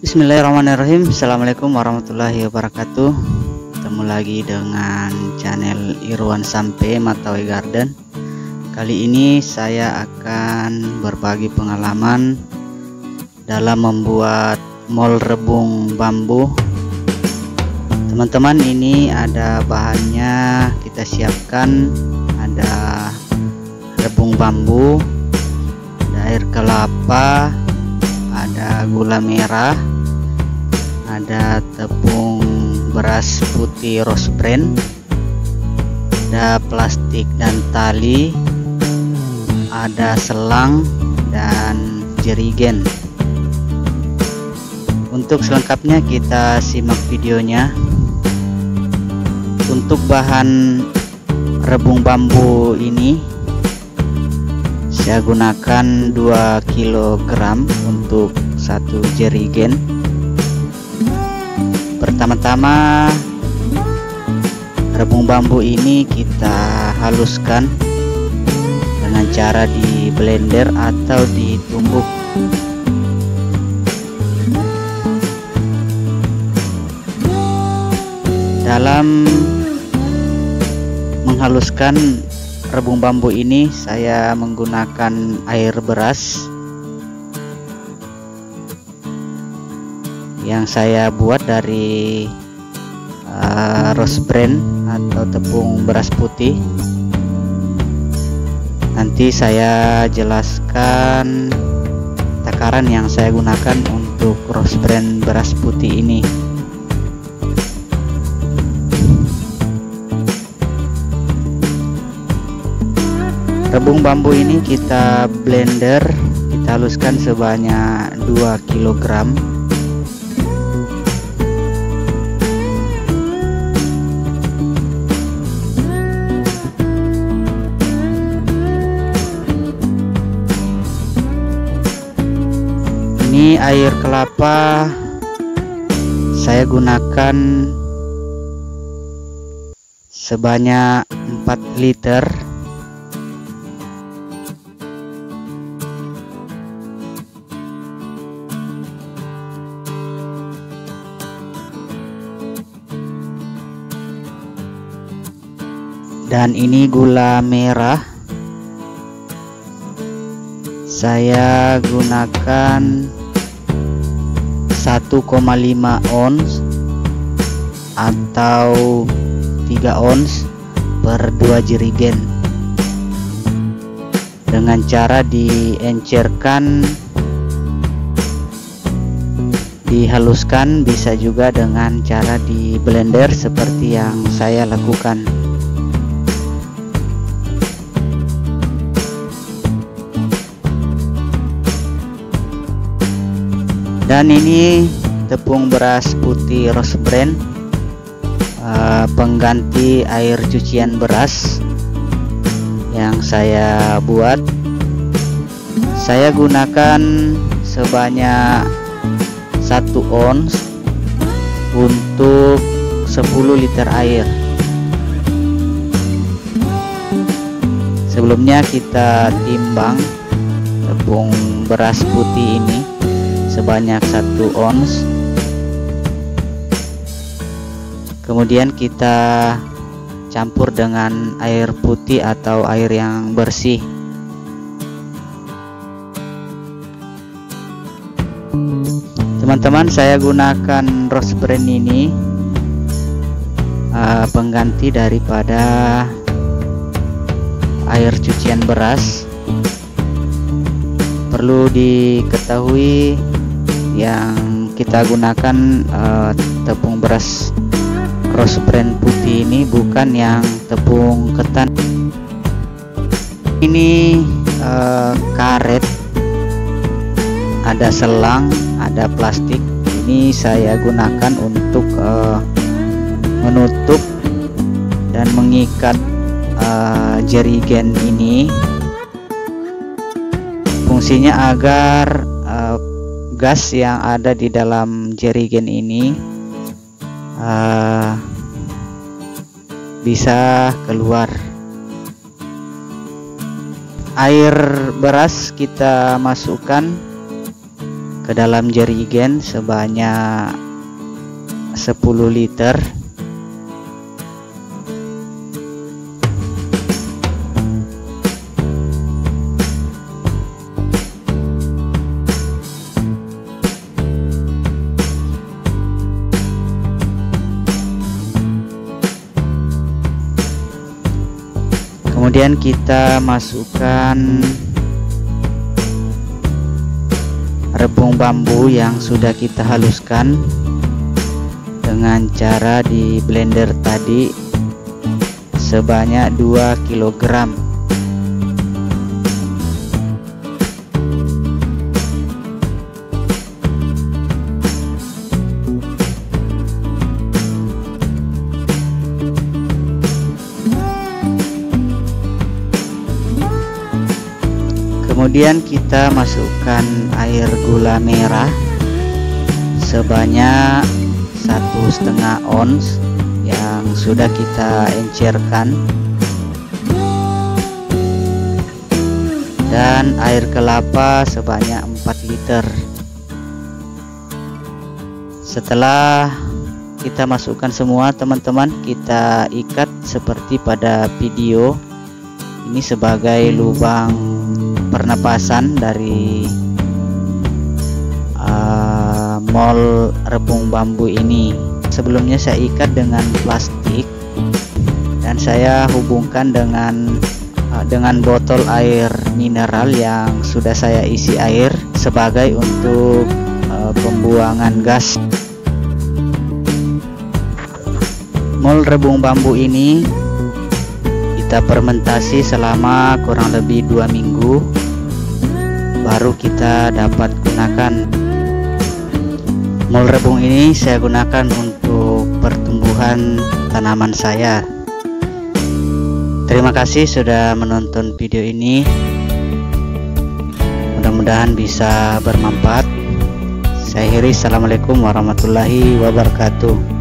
Bismillahirrahmanirrahim. Assalamualaikum warahmatullahi wabarakatuh. Ketemu lagi dengan channel Irwan Sampe Matawi Garden. Kali ini saya akan berbagi pengalaman dalam membuat mol rebung bambu. Teman-teman, ini ada bahannya, kita siapkan. Ada rebung bambu, ada air kelapa, ada gula merah, ada tepung beras putih rose bran, ada plastik dan tali, ada selang dan jerigen. Untuk selengkapnya kita simak videonya. Untuk bahan rebung bambu ini saya gunakan 2 kg untuk 1 jerigen. Pertama-tama rebung bambu ini kita haluskan dengan cara di blender atau ditumbuk. Dalam menghaluskan rebung bambu ini saya menggunakan air beras yang saya buat dari rose bran atau tepung beras putih. Nanti saya jelaskan takaran yang saya gunakan untuk rose bran beras putih ini. Rebung bambu ini kita blender, kita haluskan sebanyak 2 kg. Ini air kelapa saya gunakan sebanyak 4 liter. Dan ini gula merah saya gunakan 1,5 ons atau 3 ons per 2 jerigen, dengan cara diencerkan, dihaluskan, bisa juga dengan cara di blender seperti yang saya lakukan. Dan ini tepung beras putih rose bran, pengganti air cucian beras yang saya buat. Saya gunakan sebanyak 1 ons untuk 10 liter air. Sebelumnya kita timbang tepung beras putih ini sebanyak 1 ons. Kemudian kita campur dengan air putih atau air yang bersih. Teman-teman, saya gunakan rose bran ini pengganti daripada air cucian beras. Perlu diketahui yang kita gunakan tepung beras rose bran putih ini bukan yang tepung ketan. Ini karet, ada selang, ada plastik. Ini saya gunakan untuk menutup dan mengikat jerigen ini. Fungsinya agar gas yang ada di dalam jerigen ini bisa keluar. Air beras kita masukkan ke dalam jerigen sebanyak 10 liter. Kemudian kita masukkan rebung bambu yang sudah kita haluskan dengan cara di blender tadi sebanyak 2 kg. Kemudian kita masukkan air gula merah sebanyak 1,5 ons yang sudah kita encerkan, dan air kelapa sebanyak 4 liter. Setelah kita masukkan semua, teman-teman, kita ikat seperti pada video ini sebagai lubang pernapasan dari mol rebung bambu ini. Sebelumnya saya ikat dengan plastik dan saya hubungkan dengan botol air mineral yang sudah saya isi air sebagai untuk pembuangan gas. Mol rebung bambu ini kita fermentasi selama kurang lebih 2 minggu baru kita dapat gunakan. Mol rebung ini saya gunakan untuk pertumbuhan tanaman saya. Terima kasih sudah menonton video ini, mudah-mudahan bisa bermanfaat. Saya akhiri, assalamualaikum warahmatullahi wabarakatuh.